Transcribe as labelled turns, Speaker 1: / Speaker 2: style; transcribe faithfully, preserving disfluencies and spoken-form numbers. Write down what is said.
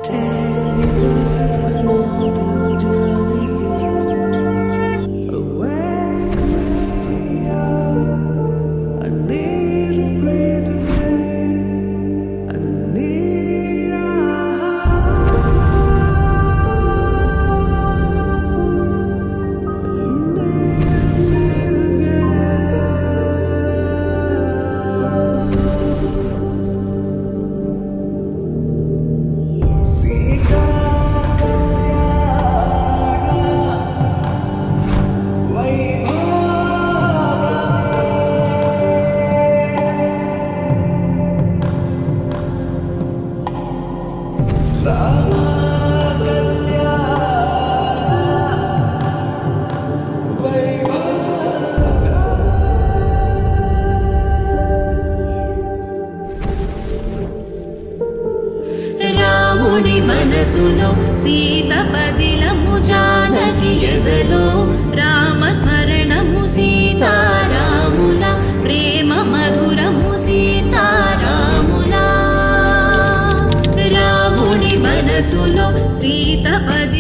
Speaker 1: మనసులో సీత పదిలము జానకి ఎదలో రామస్మరణము సీతారాముల ప్రేమ మధురము సీతారాముల రాముని మనసులో సీత పది